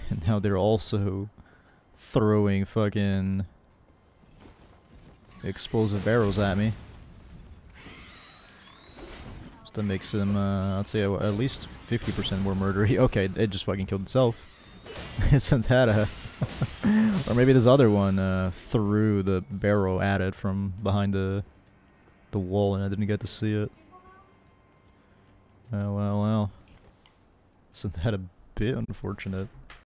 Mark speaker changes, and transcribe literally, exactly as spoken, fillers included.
Speaker 1: And now they're also throwing fucking explosive arrows at me. So that makes him, uh, I'd say, at least fifty percent more murdery. Okay, it just fucking killed itself. Isn't that a... Or maybe this other one uh, threw the barrow at it from behind the the wall and I didn't get to see it. Oh, well, well. Isn't that a bit unfortunate?